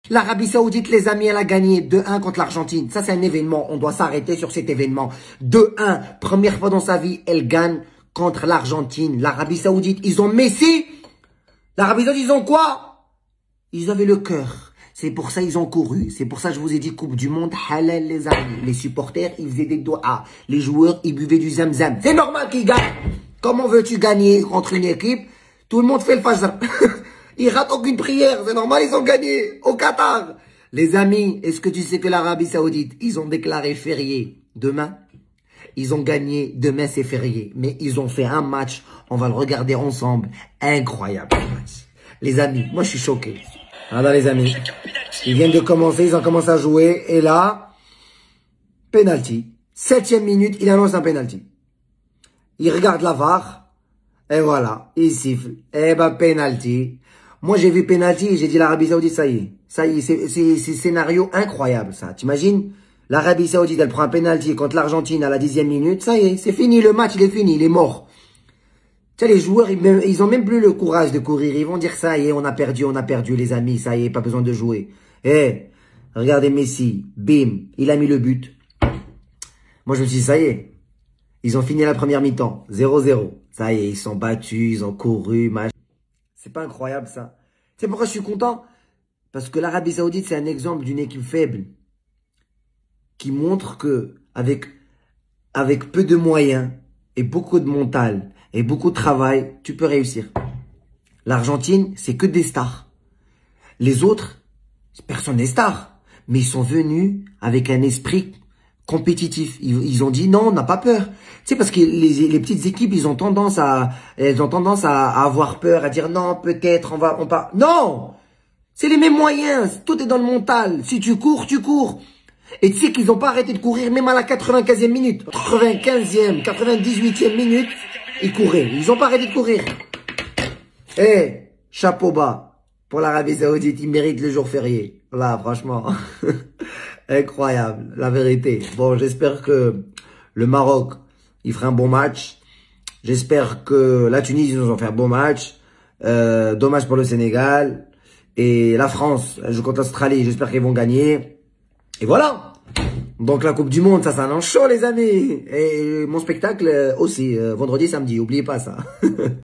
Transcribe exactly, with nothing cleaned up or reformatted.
L'Arabie Saoudite, les amis, elle a gagné deux un contre l'Argentine. Ça, c'est un événement. On doit s'arrêter sur cet événement. deux un. Première fois dans sa vie, elle gagne contre l'Argentine. L'Arabie Saoudite, ils ont Messi. L'Arabie Saoudite, ils ont quoi? Ils avaient le cœur. C'est pour ça ils ont couru. C'est pour ça que je vous ai dit Coupe du Monde, halal les amis. Les supporters, ils faisaient des doigts. Les joueurs, ils buvaient du zamzam. C'est normal qu'ils gagnent. Comment veux-tu gagner contre une équipe? Tout le monde fait le fajr. Ils ratent aucune prière, c'est normal, ils ont gagné au Qatar. Les amis, est-ce que tu sais que l'Arabie Saoudite, ils ont déclaré férié demain? Ils ont gagné, demain c'est férié. Mais ils ont fait un match, on va le regarder ensemble. Incroyable match. Les amis, moi je suis choqué. Voilà les amis, ils viennent de commencer, ils ont commencé à jouer. Et là, penalty. Septième minute, il annonce un penalty. Il regarde la V A R. Et voilà, il siffle. Eh ben, penalty. Moi, j'ai vu penalty et j'ai dit l'Arabie Saoudite, ça y est. Ça y est, c'est scénario incroyable, ça. T'imagines? L'Arabie Saoudite, elle prend un penalty contre l'Argentine à la dixième minute. Ça y est, c'est fini. Le match, il est fini. Il est mort. Tu sais, les joueurs, ils, ils ont même plus le courage de courir. Ils vont dire, ça y est, on a perdu, on a perdu, les amis. Ça y est, pas besoin de jouer. Eh, regardez Messi. Bim. Il a mis le but. Moi, je me suis dit, ça y est. Ils ont fini la première mi-temps. zéro zéro. Ça y est, ils sont battus, ils ont couru, machin. C'est pas incroyable, ça. Tu sais pourquoi je suis content? Parce que l'Arabie Saoudite, c'est un exemple d'une équipe faible. Qui montre que, avec, avec peu de moyens, et beaucoup de mental, et beaucoup de travail, tu peux réussir. L'Argentine, c'est que des stars. Les autres, personne n'est star. Mais ils sont venus avec un esprit compétitif. Ils, ils ont dit non, on n'a pas peur. Tu sais, parce que les, les petites équipes, ils ont tendance à, elles ont tendance à, à avoir peur, à dire non, peut-être, on va, on pas. Non! C'est les mêmes moyens. Tout est dans le mental. Si tu cours, tu cours. Et tu sais qu'ils n'ont pas arrêté de courir, même à la quatre-vingt-quinzième minute. quatre-vingt-quinzième, quatre-vingt-dix-huitième minute, ils couraient. Ils n'ont pas arrêté de courir. Eh, hey, chapeau bas pour l'Arabie Saoudite. Ils méritent le jour férié. Là, franchement. Incroyable, la vérité. Bon, j'espère que le Maroc, il fera un bon match. J'espère que la Tunisie, ils nous ont fait un bon match. Euh, dommage pour le Sénégal. Et la France, elle joue contre l'Australie. J'espère qu'ils vont gagner. Et voilà. Donc la Coupe du Monde, ça s'annonce chaud, les amis. Et mon spectacle aussi, euh, vendredi, samedi. Oubliez pas ça.